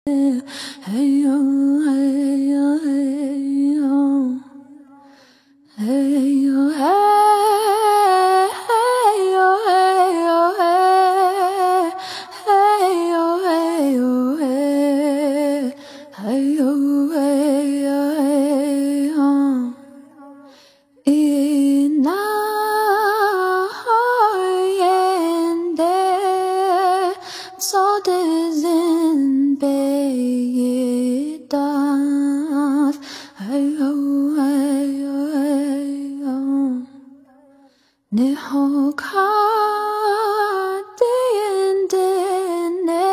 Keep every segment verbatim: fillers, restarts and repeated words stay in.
Hey yo, hey yo, hey yo, hey yo, hey yo, hey yo, hey yo, hey yo, hey, hey yo, hey yo, hey yo. Inayende sodezin beyidas. Hey yo, hey yo, hey yo. Nihokadiyende ne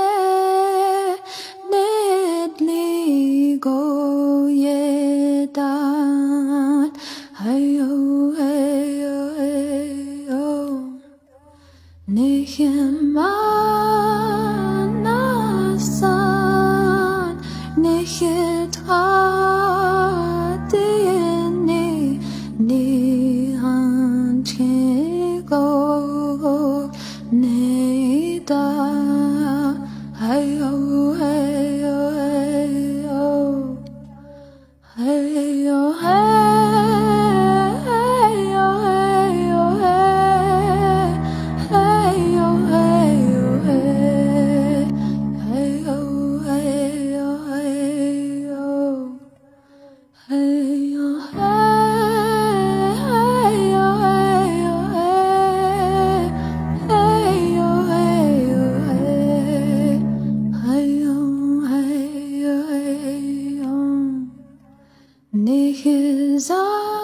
nedligo yedan. Hey yo, hey yo, hey yo. Nihimanasan, nihitadiyeni, nihanchigo neida. Hey yo, hey yo, hey yo. Hey yo, hey yo, hey yo, hey, hey yo, hey yo, hey, hey yo, hey yo, hey yo, hey yo, hey yo, hey yo, hey, hey yo, hey yo, hey, hey yo, hey yo, hey yo. Nihizah